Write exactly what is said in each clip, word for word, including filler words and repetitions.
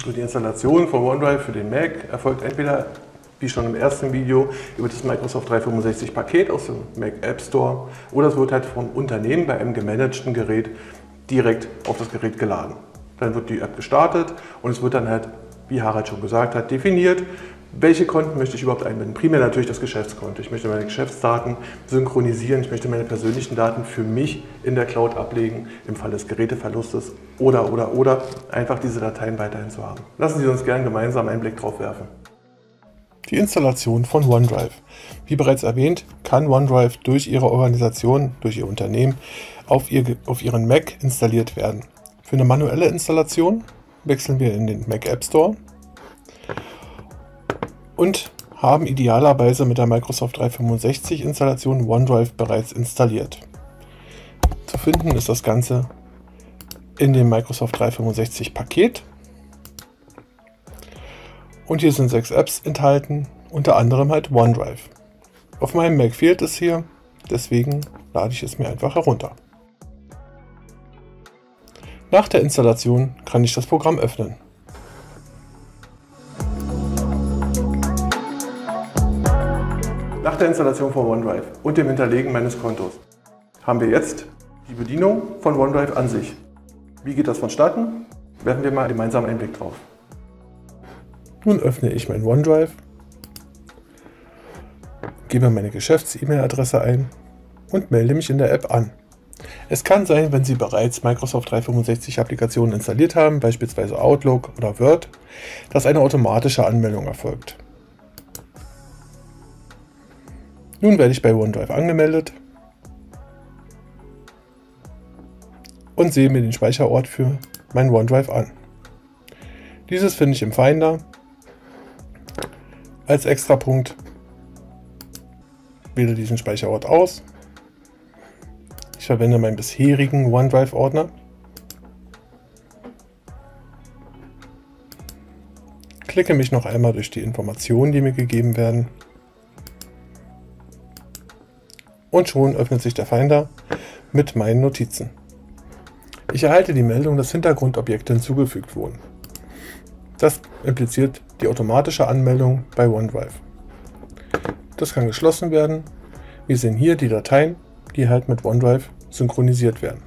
Und die Installation von OneDrive für den Mac erfolgt entweder, wie schon im ersten Video, über das Microsoft dreihundertfünfundsechzig Paket aus dem Mac App Store, oder es wird halt vom Unternehmen bei einem gemanagten Gerät direkt auf das Gerät geladen. Dann wird die App gestartet und es wird dann halt, wie Harald schon gesagt hat, definiert, welche Konten möchte ich überhaupt einbinden. Primär natürlich das Geschäftskonto. Ich möchte meine Geschäftsdaten synchronisieren, ich möchte meine persönlichen Daten für mich in der Cloud ablegen, im Fall des Geräteverlustes oder, oder, oder, einfach diese Dateien weiterhin zu haben. Lassen Sie uns gerne gemeinsam einen Blick drauf werfen. Die Installation von OneDrive. Wie bereits erwähnt, kann OneDrive durch Ihre Organisation, durch Ihr Unternehmen auf, ihr, auf Ihren Mac installiert werden. Für eine manuelle Installation wechseln wir in den Mac App Store und haben idealerweise mit der Microsoft dreihundertfünfundsechzig Installation OneDrive bereits installiert. Zu finden ist das Ganze in dem Microsoft dreihundertfünfundsechzig Paket. Und hier sind sechs Apps enthalten, unter anderem halt OneDrive. Auf meinem Mac fehlt es hier, deswegen lade ich es mir einfach herunter. Nach der Installation kann ich das Programm öffnen. Nach der Installation von OneDrive und dem Hinterlegen meines Kontos haben wir jetzt die Bedienung von OneDrive an sich. Wie geht das vonstatten? Werfen wir mal gemeinsam einen Blick drauf. Nun öffne ich mein OneDrive, gebe meine Geschäfts-E-Mail-Adresse ein und melde mich in der App an. Es kann sein, wenn Sie bereits Microsoft dreihundertfünfundsechzig Applikationen installiert haben, beispielsweise Outlook oder Word, dass eine automatische Anmeldung erfolgt. Nun werde ich bei OneDrive angemeldet und sehe mir den Speicherort für mein OneDrive an. Dieses finde ich im Finder. Als Extrapunkt wähle diesen Speicherort aus. Ich verwende meinen bisherigen OneDrive-Ordner. Klicke mich noch einmal durch die Informationen, die mir gegeben werden. Und schon öffnet sich der Finder mit meinen Notizen. Ich erhalte die Meldung, dass Hintergrundobjekte hinzugefügt wurden. Das impliziert die automatische Anmeldung bei OneDrive. Das kann geschlossen werden. Wir sehen hier die Dateien, die halt mit OneDrive synchronisiert werden.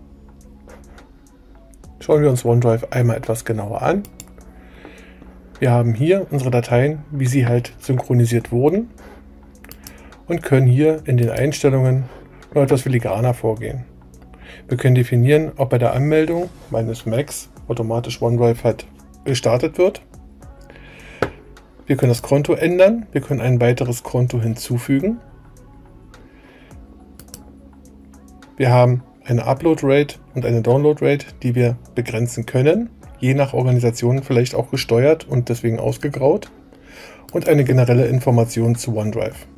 Schauen wir uns OneDrive einmal etwas genauer an. Wir haben hier unsere Dateien, wie sie halt synchronisiert wurden, und können hier in den Einstellungen noch etwas filigraner vorgehen. Wir können definieren, ob bei der Anmeldung meines Macs automatisch OneDrive halt gestartet wird. Wir können das Konto ändern, wir können ein weiteres Konto hinzufügen. Wir haben eine Upload-Rate und eine Download-Rate, die wir begrenzen können, je nach Organisation vielleicht auch gesteuert und deswegen ausgegraut, und eine generelle Information zu OneDrive.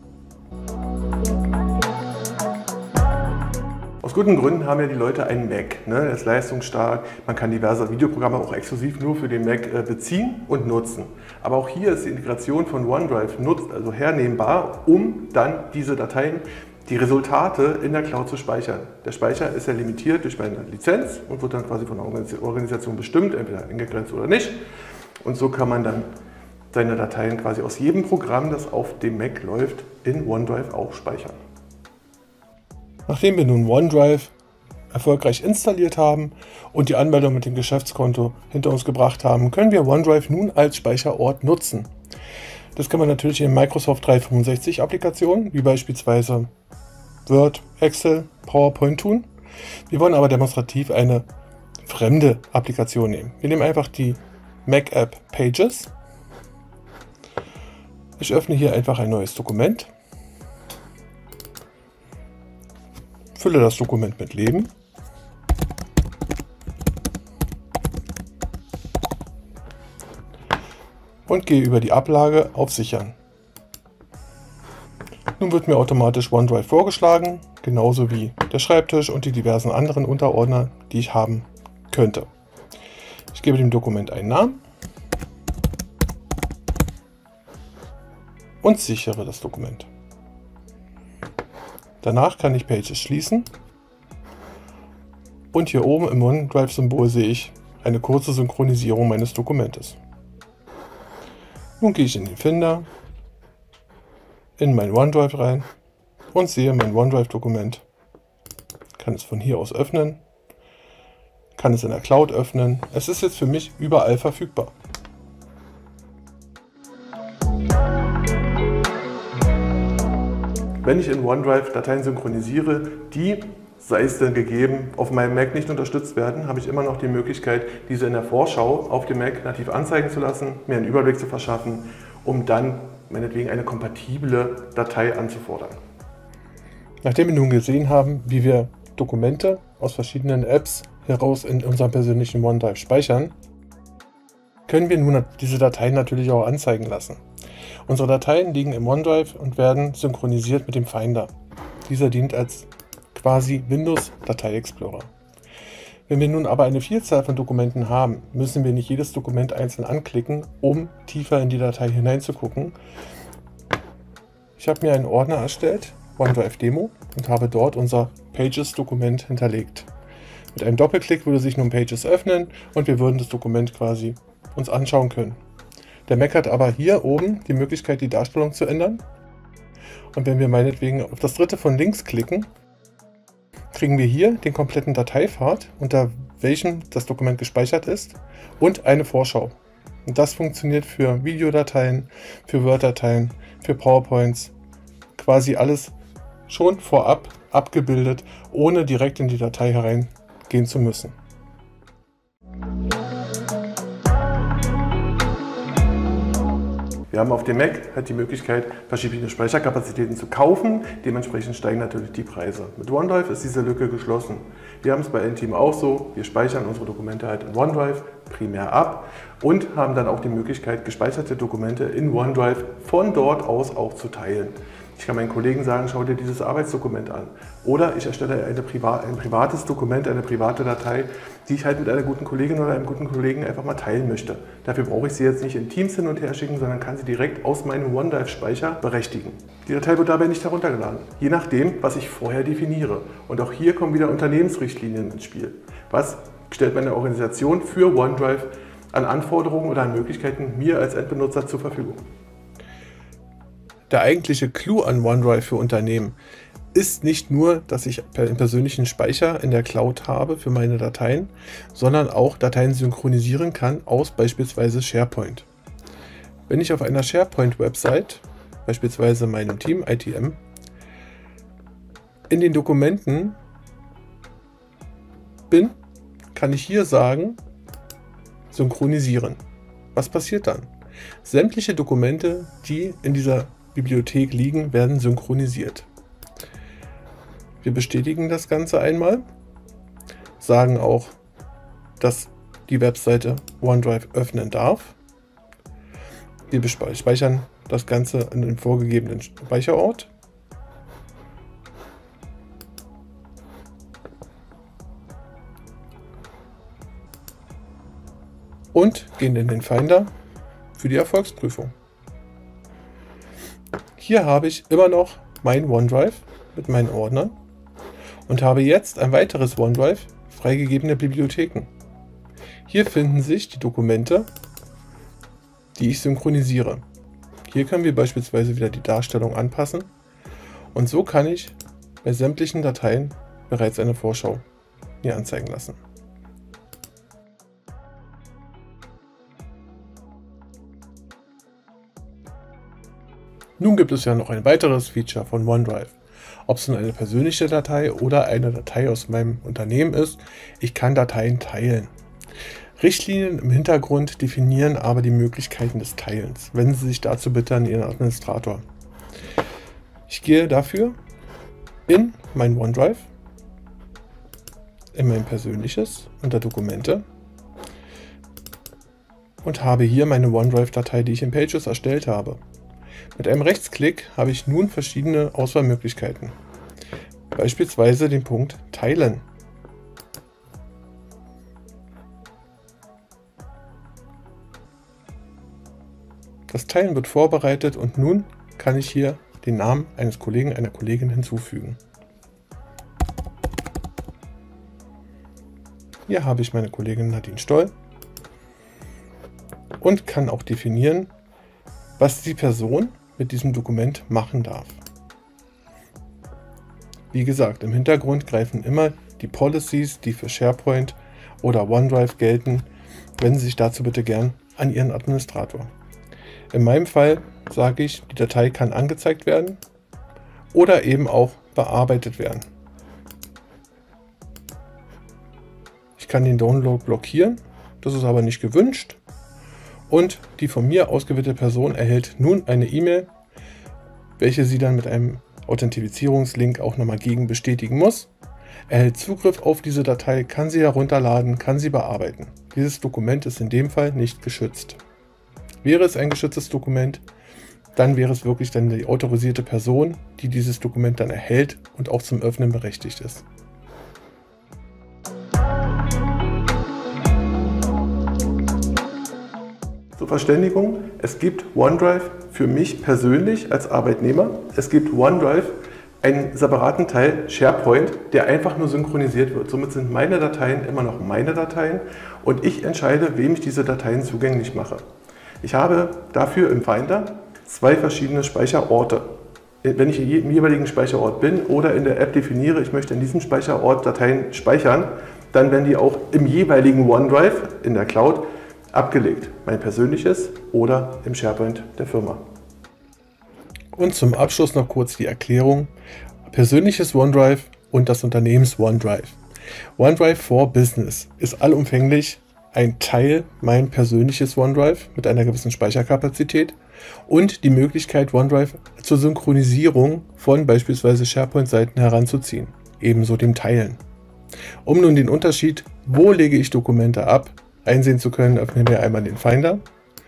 Aus guten Gründen haben ja die Leute einen Mac. Ne? Der ist leistungsstark, man kann diverse Videoprogramme auch exklusiv nur für den Mac äh, beziehen und nutzen. Aber auch hier ist die Integration von OneDrive nutzt, also hernehmbar, um dann diese Dateien, die Resultate in der Cloud zu speichern. Der Speicher ist ja limitiert durch meine Lizenz und wird dann quasi von der Organisation bestimmt, entweder eingegrenzt oder nicht. Und so kann man dann seine Dateien quasi aus jedem Programm, das auf dem Mac läuft, in OneDrive auch speichern. Nachdem wir nun OneDrive erfolgreich installiert haben und die Anmeldung mit dem Geschäftskonto hinter uns gebracht haben, können wir OneDrive nun als Speicherort nutzen. Das kann man natürlich in Microsoft dreihundertfünfundsechzig Applikationen, wie beispielsweise Word, Excel, PowerPoint tun. Wir wollen aber demonstrativ eine fremde Applikation nehmen. Wir nehmen einfach die Mac App Pages. Ich öffne hier einfach ein neues Dokument. Fülle das Dokument mit Leben und gehe über die Ablage auf Sichern. Nun wird mir automatisch OneDrive vorgeschlagen, genauso wie der Schreibtisch und die diversen anderen Unterordner, die ich haben könnte. Ich gebe dem Dokument einen Namen und sichere das Dokument. Danach kann ich Pages schließen und hier oben im OneDrive-Symbol sehe ich eine kurze Synchronisierung meines Dokumentes. Nun gehe ich in den Finder, in mein OneDrive rein und sehe mein OneDrive-Dokument. Kann es von hier aus öffnen, kann es in der Cloud öffnen. Es ist jetzt für mich überall verfügbar. Wenn ich in OneDrive Dateien synchronisiere, die, sei es denn gegeben, auf meinem Mac nicht unterstützt werden, habe ich immer noch die Möglichkeit, diese in der Vorschau auf dem Mac nativ anzeigen zu lassen, mir einen Überblick zu verschaffen, um dann meinetwegen eine kompatible Datei anzufordern. Nachdem wir nun gesehen haben, wie wir Dokumente aus verschiedenen Apps heraus in unserem persönlichen OneDrive speichern, können wir nun diese Dateien natürlich auch anzeigen lassen. Unsere Dateien liegen im OneDrive und werden synchronisiert mit dem Finder. Dieser dient als quasi Windows-Datei-Explorer. Wenn wir nun aber eine Vielzahl von Dokumenten haben, müssen wir nicht jedes Dokument einzeln anklicken, um tiefer in die Datei hineinzugucken. Ich habe mir einen Ordner erstellt, OneDrive Demo, und habe dort unser Pages-Dokument hinterlegt. Mit einem Doppelklick würde sich nun Pages öffnen und wir würden das Dokument quasi uns anschauen können. Der Mac hat aber hier oben die Möglichkeit, die Darstellung zu ändern. Und wenn wir meinetwegen auf das dritte von links klicken, kriegen wir hier den kompletten Dateipfad, unter welchem das Dokument gespeichert ist, und eine Vorschau. Und das funktioniert für Videodateien, für Word-Dateien, für PowerPoints, quasi alles schon vorab abgebildet, ohne direkt in die Datei hereingehen zu müssen. Wir haben auf dem Mac halt die Möglichkeit, verschiedene Speicherkapazitäten zu kaufen. Dementsprechend steigen natürlich die Preise. Mit OneDrive ist diese Lücke geschlossen. Wir haben es bei N-Team auch so. Wir speichern unsere Dokumente halt in OneDrive primär ab und haben dann auch die Möglichkeit, gespeicherte Dokumente in OneDrive von dort aus auch zu teilen. Ich kann meinen Kollegen sagen, schau dir dieses Arbeitsdokument an. Oder ich erstelle eine Priva- ein privates Dokument, eine private Datei, die ich halt mit einer guten Kollegin oder einem guten Kollegen einfach mal teilen möchte. Dafür brauche ich sie jetzt nicht in Teams hin und her schicken, sondern kann sie direkt aus meinem OneDrive-Speicher berechtigen. Die Datei wird dabei nicht heruntergeladen, je nachdem, was ich vorher definiere. Und auch hier kommen wieder Unternehmensrichtlinien ins Spiel. Was stellt meine Organisation für OneDrive an Anforderungen oder an Möglichkeiten mir als Endbenutzer zur Verfügung? Der eigentliche Clou an OneDrive für Unternehmen ist nicht nur, dass ich einen persönlichen Speicher in der Cloud habe für meine Dateien, sondern auch Dateien synchronisieren kann aus beispielsweise SharePoint. Wenn ich auf einer SharePoint-Website, beispielsweise meinem Team I T M, in den Dokumenten bin, kann ich hier sagen, synchronisieren. Was passiert dann? Sämtliche Dokumente, die in dieser Bibliothek liegen, werden synchronisiert. Wir bestätigen das Ganze einmal, sagen auch, dass die Webseite OneDrive öffnen darf. Wir speichern das Ganze an den vorgegebenen Speicherort. Und gehen in den Finder für die Erfolgsprüfung. Hier habe ich immer noch mein OneDrive mit meinen Ordnern und habe jetzt ein weiteres OneDrive, freigegebene Bibliotheken. Hier finden sich die Dokumente, die ich synchronisiere. Hier können wir beispielsweise wieder die Darstellung anpassen und so kann ich bei sämtlichen Dateien bereits eine Vorschau mir anzeigen lassen. Nun gibt es ja noch ein weiteres Feature von OneDrive. Ob es nun eine persönliche Datei oder eine Datei aus meinem Unternehmen ist, ich kann Dateien teilen. Richtlinien im Hintergrund definieren aber die Möglichkeiten des Teilens. Wenden Sie sich dazu bitte an Ihren Administrator. Ich gehe dafür in mein OneDrive, in mein persönliches, unter Dokumente und habe hier meine OneDrive-Datei, die ich in Pages erstellt habe. Mit einem Rechtsklick habe ich nun verschiedene Auswahlmöglichkeiten. Beispielsweise den Punkt Teilen. Das Teilen wird vorbereitet und nun kann ich hier den Namen eines Kollegen, einer Kollegin hinzufügen. Hier habe ich meine Kollegin Nadine Stoll und kann auch definieren, was die Person mit diesem Dokument machen darf. Wie gesagt, im Hintergrund greifen immer die Policies, die für SharePoint oder OneDrive gelten. Wenden Sie sich dazu bitte gern an Ihren Administrator. In meinem Fall sage ich, die Datei kann angezeigt werden oder eben auch bearbeitet werden. Ich kann den Download blockieren, das ist aber nicht gewünscht. Und die von mir ausgewählte Person erhält nun eine E-Mail, welche sie dann mit einem Authentifizierungslink auch nochmal gegen bestätigen muss. Erhält Zugriff auf diese Datei, kann sie herunterladen, kann sie bearbeiten. Dieses Dokument ist in dem Fall nicht geschützt. Wäre es ein geschütztes Dokument, dann wäre es wirklich dann die autorisierte Person, die dieses Dokument dann erhält und auch zum Öffnen berechtigt ist. Zur Verständigung, es gibt OneDrive für mich persönlich als Arbeitnehmer. Es gibt OneDrive, einen separaten Teil SharePoint, der einfach nur synchronisiert wird. Somit sind meine Dateien immer noch meine Dateien und ich entscheide, wem ich diese Dateien zugänglich mache. Ich habe dafür im Finder zwei verschiedene Speicherorte. Wenn ich im jeweiligen Speicherort bin oder in der App definiere, ich möchte in diesem Speicherort Dateien speichern, dann werden die auch im jeweiligen OneDrive in der Cloud abgelegt. Mein persönliches oder im SharePoint der Firma. Und zum Abschluss noch kurz die Erklärung. Persönliches OneDrive und das Unternehmens OneDrive. OneDrive for Business ist allumfänglich ein Teil mein persönliches OneDrive mit einer gewissen Speicherkapazität und die Möglichkeit, OneDrive zur Synchronisierung von beispielsweise SharePoint-Seiten heranzuziehen, ebenso dem Teilen. Um nun den Unterschied, wo lege ich Dokumente ab, einsehen zu können, öffnen wir einmal den Finder.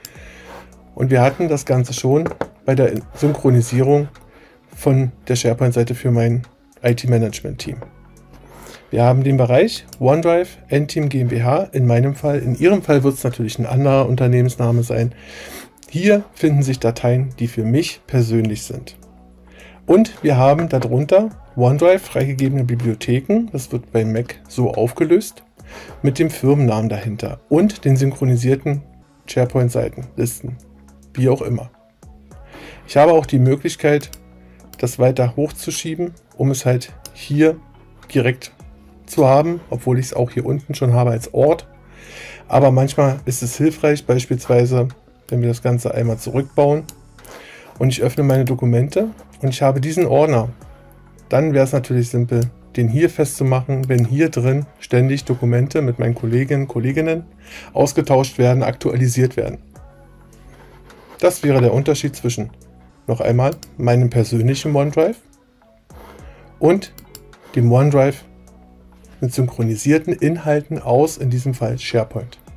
Und wir hatten das Ganze schon bei der Synchronisierung von der SharePoint-Seite für mein I T-Management-Team. Wir haben den Bereich OneDrive N-Team GmbH, in meinem Fall. In Ihrem Fall wird es natürlich ein anderer Unternehmensname sein. Hier finden sich Dateien, die für mich persönlich sind. Und wir haben darunter OneDrive freigegebene Bibliotheken, das wird bei Mac so aufgelöst, mit dem Firmennamen dahinter und den synchronisierten SharePoint-Seiten, Listen, wie auch immer. Ich habe auch die Möglichkeit, das weiter hochzuschieben, um es halt hier direkt zu haben, obwohl ich es auch hier unten schon habe als Ort. Aber manchmal ist es hilfreich, beispielsweise, wenn wir das Ganze einmal zurückbauen und ich öffne meine Dokumente und ich habe diesen Ordner, dann wäre es natürlich simpel, den hier festzumachen, wenn hier drin ständig Dokumente mit meinen Kolleginnen und Kolleginnen ausgetauscht werden, aktualisiert werden. Das wäre der Unterschied zwischen, noch einmal, meinem persönlichen OneDrive und dem OneDrive mit synchronisierten Inhalten aus, in diesem Fall SharePoint.